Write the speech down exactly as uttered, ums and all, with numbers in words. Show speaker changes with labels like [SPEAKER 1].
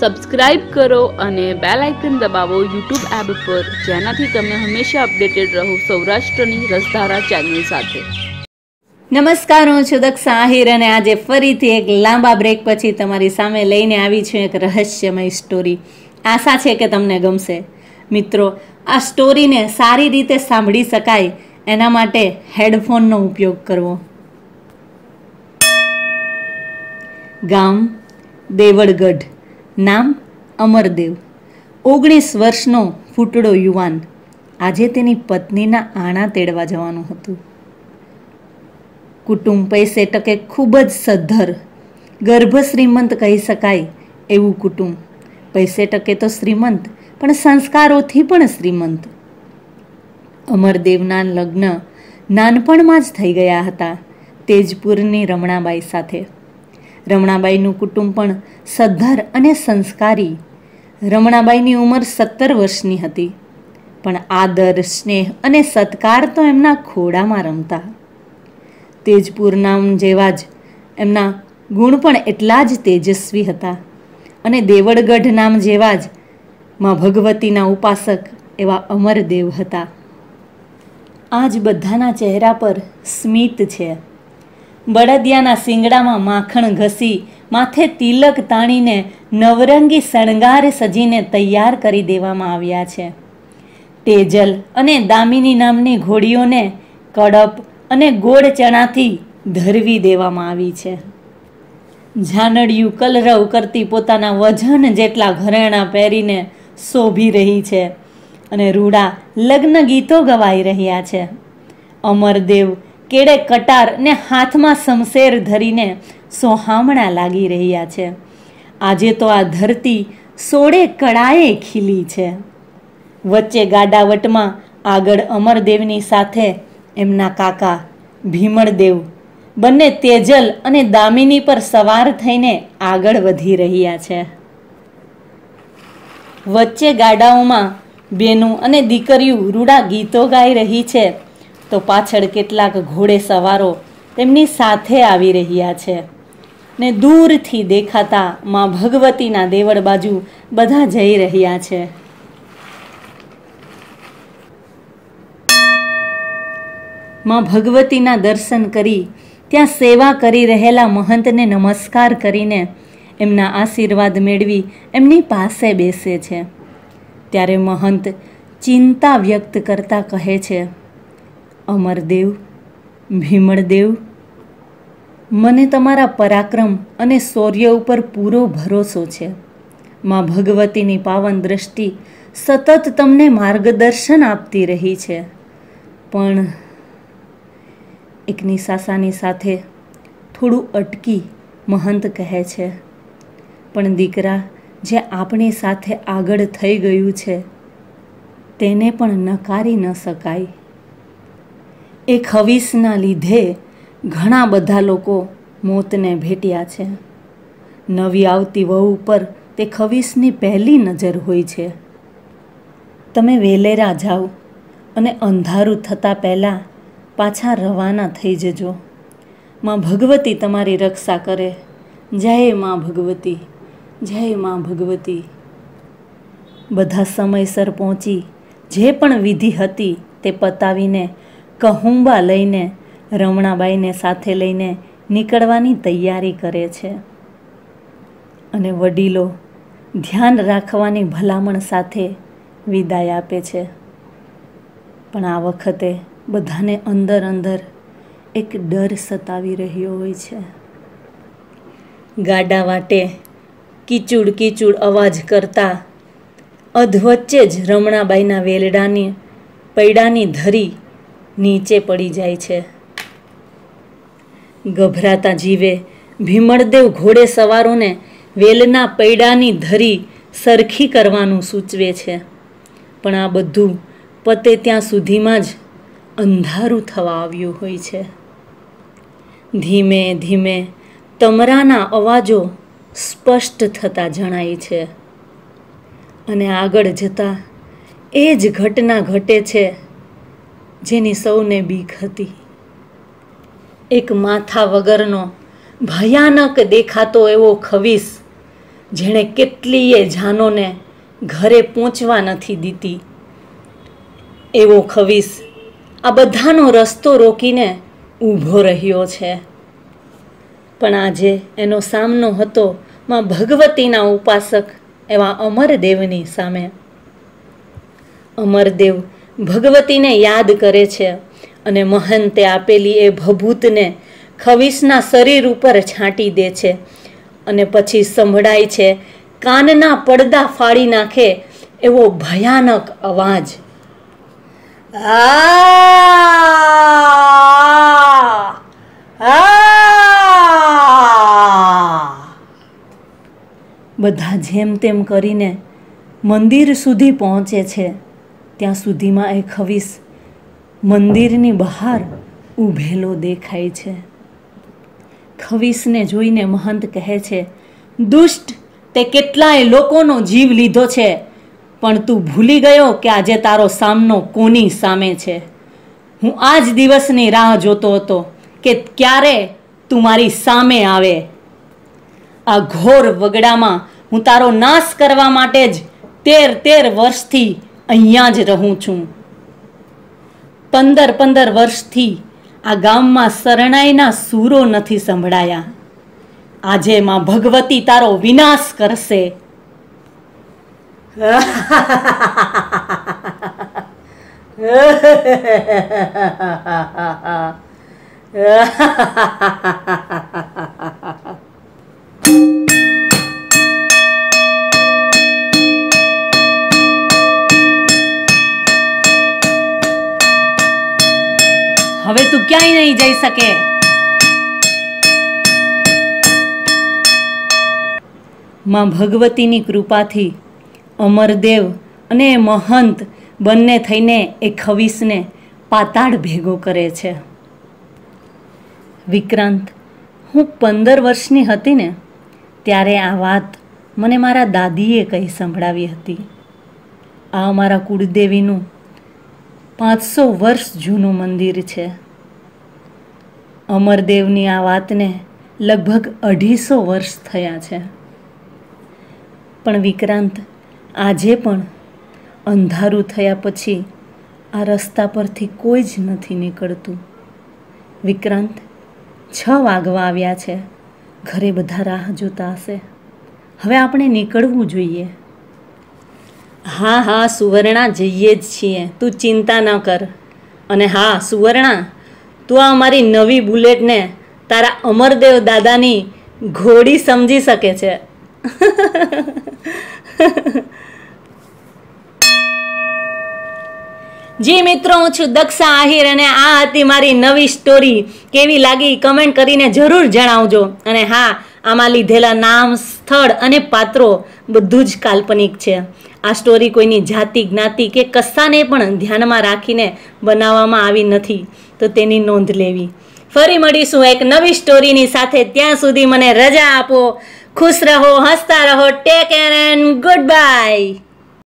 [SPEAKER 1] Subscribe કરો અને bell icon દબાવો યુટ્યુબ એપ પર, જેનાથી તમે હંમેશા અપડેટેડ રહો સૌરાષ્ટ્રની રસધારા ચેનલ સાથે.
[SPEAKER 2] નમસ્કાર, હું છું દક્ષા આહિર અને આજે ફરીથી એક લાંબા બ્રેક પછી તમારી સામે લઈને આવી છું એક રહસ્યમય સ્ટોરી. આશા છે કે તમને ગમશે. મિત્રો, આ સ્ટોરીને સારી રીતે સાંભળી શકાય એના માટે હેડફોનનો ઉપયોગ કરવો. ગામ દેવળગઢ, નામ અમરદેવ. ઓગણીસ વર્ષનો ફૂટડો યુવાન. આજે તેની પત્નીના આણા તેડવા જવાનું હતું. કુટુંબ પૈસે ટકે ખૂબ જ સદ્ધર, ગર્ભ શ્રીમંત કહી શકાય એવું કુટુંબ. પૈસે ટકે તો શ્રીમંત, પણ સંસ્કારોથી પણ શ્રીમંત. અમરદેવના લગ્ન નાનપણમાં જ થઈ ગયા હતા તેજપુરની રમણાબાઈ સાથે. રમણાબાઈનું કુટુંબ પણ સદ્ધર અને સંસ્કારી. રમણાબાઈની ઉંમર સત્તર વર્ષની હતી, પણ આદર, સ્નેહ અને સત્કાર તો એમના ખોડામાં રમતા. તેજપુર નામ જેવા જ એમના ગુણ પણ એટલા જ તેજસ્વી હતા, અને દેવળગઢ નામ જેવા જ માં ભગવતીના ઉપાસક એવા અમરદેવ હતા. આજ બધાના ચહેરા પર સ્મિત છે. બળદિયાના શિંગડામાં માખણ ઘસી, માથે તિલક તાણીને નવરંગી શણગાર સજીને તૈયાર કરી દેવામાં આવ્યા છે. તેજલ અને દામિની નામની ઘોડીઓને કડપ અને ગોળ ચણાથી ધરવી દેવામાં આવી છે. ઝાનડિયું કલરવ કરતી પોતાના વજન જેટલા ઘરેણાં પહેરીને શોભી રહી છે, અને રૂડા લગ્ન ગીતો ગવાઈ રહ્યા છે. અમરદેવ કેડે કટાર ને હાથમાં શમશેર ધરીને સોહામણા લાગી રહ્યા છે. આજે તો આ ધરતી સોળે કળાએ ખીલી છે. વચ્ચે ગાડાવટમાં આગળ અમરદેવની સાથે એમના કાકા ભીમળદેવ બંને તેજલ અને દામિની પર સવાર થઈને આગળ વધી રહ્યા છે. વચ્ચે ગાડાઓમાં બેનું અને દીકરીઓ રૂડા ગીતો ગાઈ રહી છે, તો પાછળ કેટલાક ઘોડે સવારો તેમની સાથે આવી રહ્યા છે, ને દૂરથી દેખાતા માં ભગવતીના દેવળ બાજુ બધા જઈ રહ્યા છે. માં ભગવતીના દર્શન કરી ત્યાં સેવા કરી રહેલા મહંતને નમસ્કાર કરીને એમના આશીર્વાદ મેળવી એમની પાસે બેસે છે. ત્યારે મહંત ચિંતા વ્યક્ત કરતા કહે છે, અમરદેવ, ભીમળદેવ, મને તમારા પરાક્રમ અને શૌર્ય ઉપર પૂરો ભરોસો છે. માં ભગવતીની પાવન દ્રષ્ટિ સતત તમને માર્ગદર્શન આપતી રહી છે. પણ એક નિસાસાની સાથે થોડું અટકી મહંત કહે છે, પણ દીકરા, જે આપણી સાથે આગળ થઈ ગયું છે તેને પણ નકારી ન શકાય. એ ખવીસના લીધે ઘણા બધા લોકો મોતને ભેટ્યા છે. નવી આવતી વહુ ઉપર તે ખવીસની પહેલી નજર હોય છે. તમે વેલેરા જાઓ અને અંધારું થતાં પહેલાં પાછા રવાના થઈ જજો. માં ભગવતી તમારી રક્ષા કરે. જય માં ભગવતી, જય માં ભગવતી. બધા સમયસર પહોંચી જે પણ વિધિ હતી તે પતાવીને કહુંબા લઈને રમણાબાઈને સાથે લઈને નીકળવાની તૈયારી કરે છે, અને વડીલો ધ્યાન રાખવાની ભલામણ સાથે વિદાય આપે છે. પણ આ વખતે બધાને અંદર અંદર એક ડર સતાવી રહ્યો હોય છે. ગાડા વાટે કીચુડ કીચુડ અવાજ કરતા અધવચ્ચે જ રમણાબાઈના વેલડાની પૈડાની ધરી નીચે પડી જાય છે. ગભરાતા જીવે ભીમળદેવ ઘોડે સવારોને વેલના પૈડાની ધરી સરખી કરવાનું સૂચવે છે. પણ આ બધું પતે ત્યાં સુધીમાં જ અંધારું થવા આવ્યું હોય છે. ધીમે ધીમે તમરાના અવાજો સ્પષ્ટ થતા જણાય છે, અને આગળ જતાં એ જ ઘટના ઘટે છે જેની સૌને બીક હતી. એક માથા વગરનો ભયાનક દેખાતો એવો ખવીસ જેણે કેટલીય જાનોને ઘરે પહોંચવા નથી દીધી. એવો ખવીસ આ બધાનો રસ્તો રોકીને ઊભો રહ્યો છે. પણ આજે એનો સામનો હતો માં ભગવતીના ઉપાસક એવા અમરદેવની સામે. અમરદેવ ભગવતીને યાદ કરે છે અને મહંતે આપેલી એ ભભૂતને ખવીસના શરીર ઉપર છાંટી દે છે અને પછી સંભળાય છે કાનના પડદા ફાડી નાખે એવો ભયાનક અવાજ. બધા જેમ તેમ કરીને મંદિર સુધી પહોંચે છે. ત્યાં સુધીમાં એ ખવીસ મંદિરની બહાર ઊભેલો દેખાય છે. ખવીસને જોઈને મહંત કહે છે, દુષ્ટ, તે કેટલાય લોકોનો જીવ લીધો છે, પણ તું ભૂલી ગયો કે આજે તારો સામનો કોની સામે છે. હું આ જ દિવસની રાહ જોતો હતો કે ક્યારે તું મારી સામે આવે. આ ઘોર વગડામાં હું તારો નાશ કરવા માટે જ તેર તેર વર્ષથી અહીંયા જ રહું છું. પંદર પંદર વર્ષથી આ ગામમાં શરણાઈના સૂરો નથી સંભળાયા. આજે માં ભગવતી તારો વિનાશ કરશે. હવે તું ક્યાંય નહીં જઈ શકે. માં ભગવતીની કૃપાથી અમરદેવ અને મહંત બંને થઈને એ ખવીસને પાતાળ ભેગો કરે છે. વિક્રાંત, હું પંદર વર્ષની હતી ને ત્યારે આ વાત મને મારા દાદીએ કહી સંભળાવી હતી. આ અમારા કુળદેવીનું પાંચસો વર્ષ જૂનું મંદિર છે. અમરદેવની આ વાતને લગભગ અઢીસો વર્ષ થયા છે. પણ વિક્રાંત, આજે પણ અંધારું થયા પછી આ રસ્તા પરથી કોઈ જ નથી નીકળતું. વિક્રાંત, છ વાગવા આવ્યા છે. ઘરે બધા રાહ જોતા હશે. હવે આપણે નીકળવું જોઈએ. હા હા સુવર્ણા, જઈએ જ છીએ, તું ચિંતા ન કર. અને હા સુવર્ણા, તું આ મારી નવી બુલેટને તારા અમરદેવ દાદાની ઘોડી સમજી શકે છે. જી મિત્રો, હું છું દક્ષા આહિર અને આ હતી મારી નવી સ્ટોરી. કેવી લાગી કમેન્ટ કરીને જરૂર જણાવજો. અને હા, આમાં લીધેલા નામ, સ્થળ અને પાત્રો બધું જ કાલ્પનિક છે. આ સ્ટોરી કોઈની જાતિ, જ્ઞાતિ કે કશાને પણ ધ્યાનમાં રાખીને બનાવવામાં આવી નથી, તો તેની નોંધ લેવી. ફરી મળીશું એક નવી સ્ટોરીની સાથે. ત્યાં સુધી મને રજા આપો. ખુશ રહો, હસતા રહો. Take care and good by.